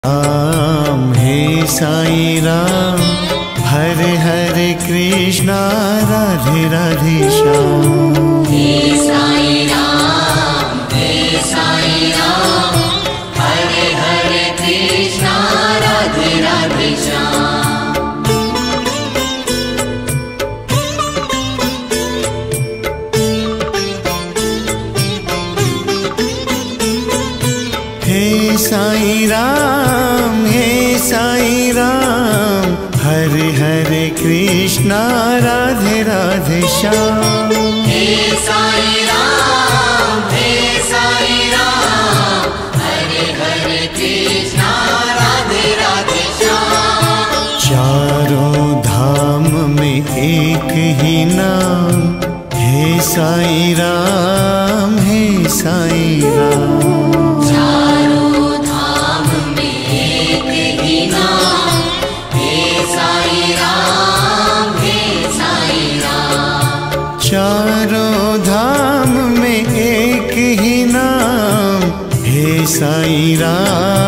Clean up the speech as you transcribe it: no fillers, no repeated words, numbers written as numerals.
राम हे साई राम, हरे हरे कृष्णा राधे राधे श्याम। हे साई राम, हरे हरे कृष्णा राधे राधे श्याम। हे साई राम, हरे हरे कृष्णा राधे राधे श्याम। हे साई राम, हरे हरे कृष्णा राधे राधे श्याम। चारों धाम में एक ही नाम, हे साई राम, हे साई राम। चारों धाम में एक ही नाम, हे साई राम,